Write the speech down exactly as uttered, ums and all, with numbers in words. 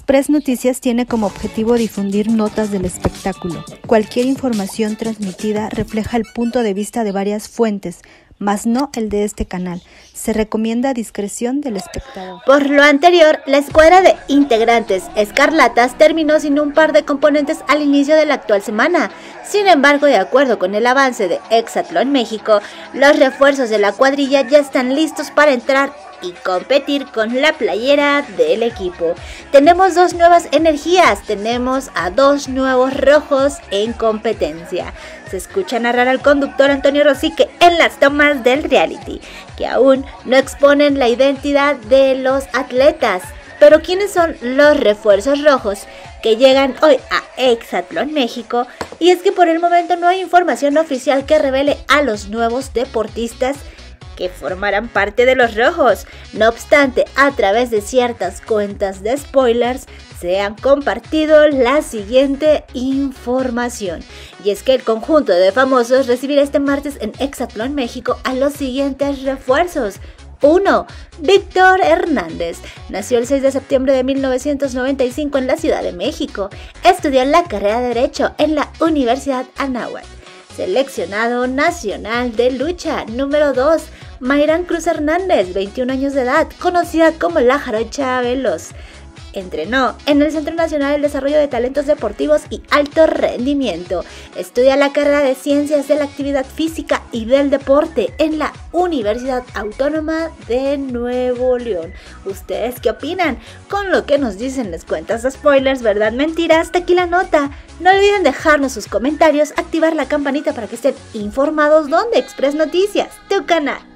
Express Noticias tiene como objetivo difundir notas del espectáculo. Cualquier información transmitida refleja el punto de vista de varias fuentes, mas no el de este canal. Se recomienda discreción del espectador. Por lo anterior, la escuadra de integrantes escarlatas terminó sin un par de componentes al inicio de la actual semana. Sin embargo, de acuerdo con el avance de Hexatlón México, los refuerzos de la cuadrilla ya están listos para entrar y competir con la playera del equipo. Tenemos dos nuevas energías, tenemos a dos nuevos rojos en competencia. Se escucha narrar al conductor Antonio Rosique en las tomas del reality, que aún no exponen la identidad de los atletas. Pero ¿quiénes son los refuerzos rojos que llegan hoy a Hexatlón México? Y es que por el momento no hay información oficial que revele a los nuevos deportistas que formarán parte de los rojos. No obstante, a través de ciertas cuentas de spoilers se han compartido la siguiente información. Y es que el conjunto de famosos recibirá este martes en Hexatlón México a los siguientes refuerzos. uno. Víctor Hernández. Nació el seis de septiembre de mil novecientos noventa y cinco en la Ciudad de México. Estudió la carrera de Derecho en la Universidad Anáhuac. Seleccionado nacional de lucha. Número dos. Mayrán Cruz Hernández, veintiún años de edad, conocida como la Jarocha Veloz. Entrenó en el Centro Nacional de Desarrollo de Talentos Deportivos y Alto Rendimiento. Estudia la carrera de Ciencias de la Actividad Física y del Deporte en la Universidad Autónoma de Nuevo León. ¿Ustedes qué opinan? Con lo que nos dicen las cuentas de spoilers, verdad, mentira, hasta aquí la nota. No olviden dejarnos sus comentarios, activar la campanita para que estén informados donde Express Noticias, tu canal.